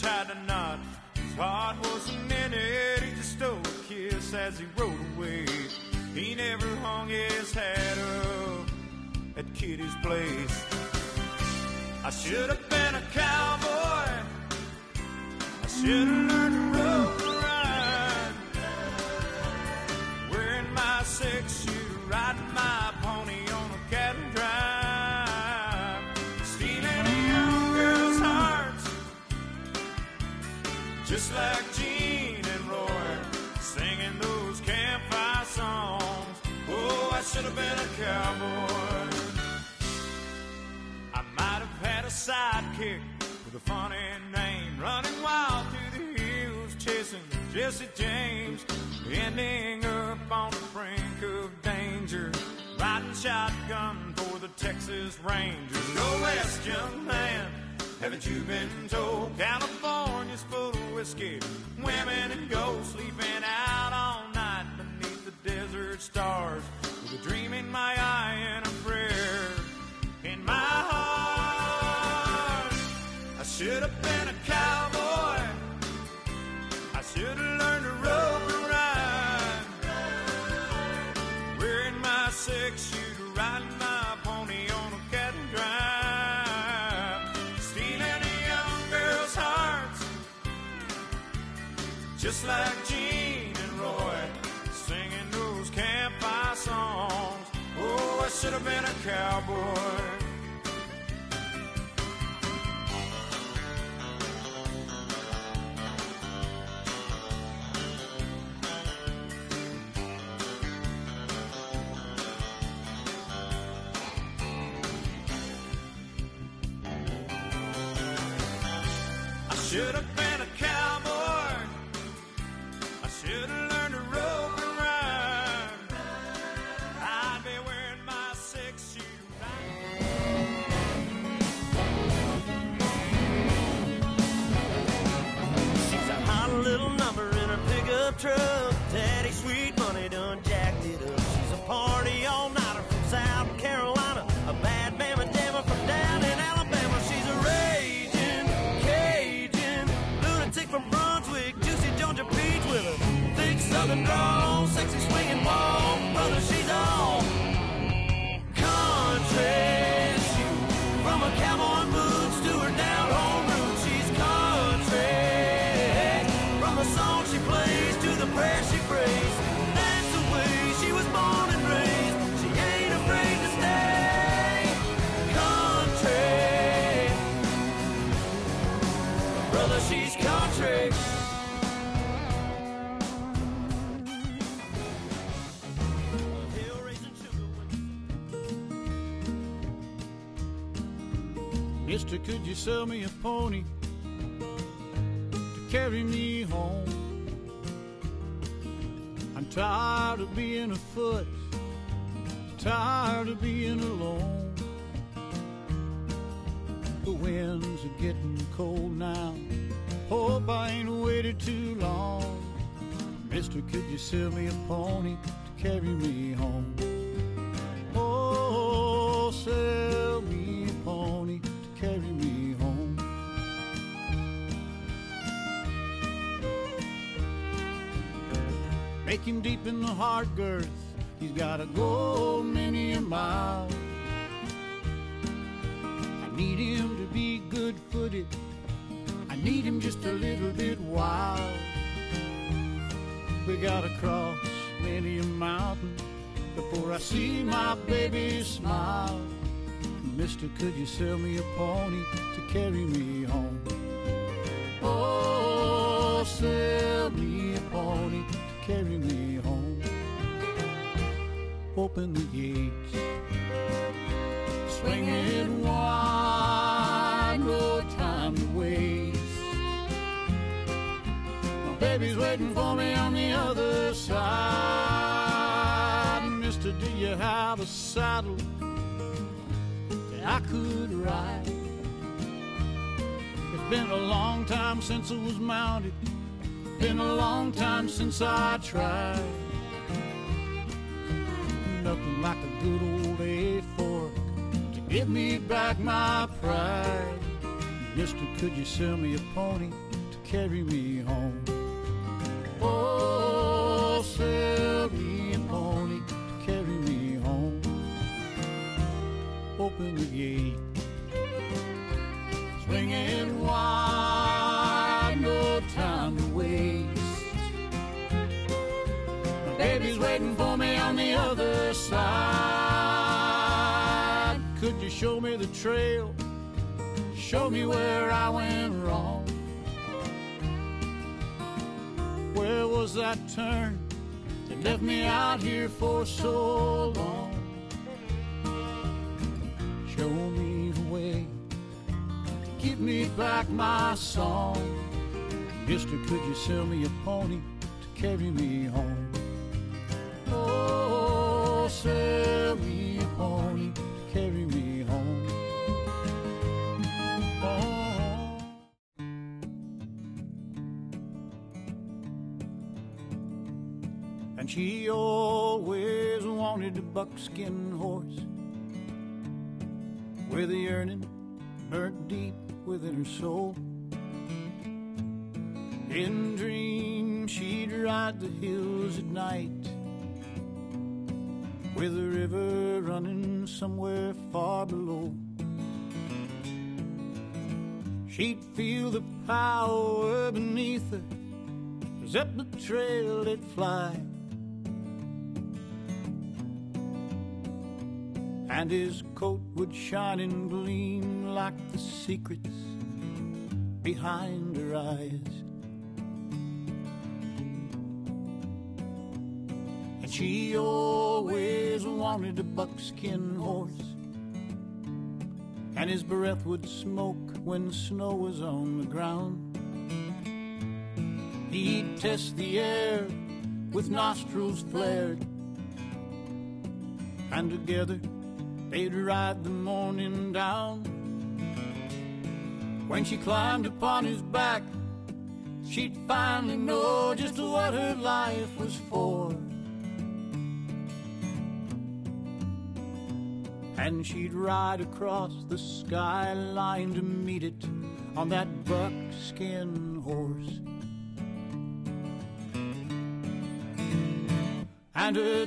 tied a knot. His heart wasn't in it, he just stole a kiss as he rode away. He never hung his hat up at Kitty's place. I should have been a cowboy, I should have learned to rope and ride, wearing my six-shooter, riding my pony on a cattle drive, stealing a young girl's hearts, just like Gene and Roy, singing those campfire songs. Oh, I should have been a cowboy. I might have had a sidekick with a funny name, running wild through the hills, chasing Jesse James, ending up on the brink of danger, riding shotgun for the Texas Rangers. Go west, young man, haven't you been told? California's full of whiskey, women and gold, sleeping out all night beneath the desert stars, with a dream in my eye and a prayer in my heart. I should have been a cowboy, I should have learned to rope and ride, wearing my six-shooter, riding my pony on a cattle drive, stealing a young girl's hearts, just like Gene and Roy, singing those campfire songs. Oh, I should have been a cowboy. I should have been a cowboy, I should have learned to rope and ride, I'd be wearing my six-shooter. She's a hot little number in her pickup truck, Daddy Sweet Money done jacked it up. She's a party all-nighter from South Carolina, a bad Bama Damma from down in Alabama. She's a raging Cajun lunatic from Brunswick, juicy Georgia peach with a thick southern drawl, sexy swinging walk. Brother, she's all country. She, from a cowboy moods to her down home roots, she's country. From the song she plays to the prayer she prays, that's the way she was born and raised. She ain't afraid to stay country. Brother, she's country. Hill raising sugar when Mister, could you sell me a pony to carry me home? I'm tired of being afoot, tired of being alone. The winds are getting cold now, hope I ain't waited too long. Mister, could you sell me a pony to carry me home? Oh, sell me a pony to carry me home. Make him deep in the heart girth, he's gotta go many a mile. I need him to be good-footed, I need him just a little bit wild. We gotta cross many a mountain before I see my baby smile. Mister, could you sell me a pony to carry me home? Oh, sell me a pony to carry me home. Open the gates, swing it wide, no time to waste. My baby's waiting for me on the other side. Mister, do you have a saddle that I could ride? It's been a long time since I was mounted, been a long time since I tried. Nothing like a good old A fork to give me back my pride. Mister, could you sell me a pony to carry me home? Oh, sell me a pony to carry me home. Open the gate, swinging wide, no time to waste. My baby's waiting for me on the other side. Could you show me the trail? Show me where I went wrong. Where was that turn that left me out here for so long? Show me the way, give me back my song. Mister, could you sell me a pony to carry me home? Oh, sell me a pony to carry me home. And she always wanted a buckskin horse, where the yearning burnt deep within her soul. In dreams she'd ride the hills at night, with the river running somewhere far below. She'd feel the power beneath her as up the trail they'd fly, and his coat would shine and gleam like the secrets behind her eyes. And she always wanted a buckskin horse, and his breath would smoke when snow was on the ground. He'd test the air with nostrils flared, and together they'd ride the morning down. When she climbed upon his back, she'd finally know just what her life was for. And she'd ride across the skyline to meet it on that buckskin horse. And her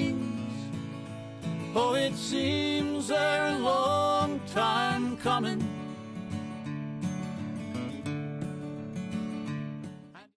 dreams, oh, it seems they're a long time coming,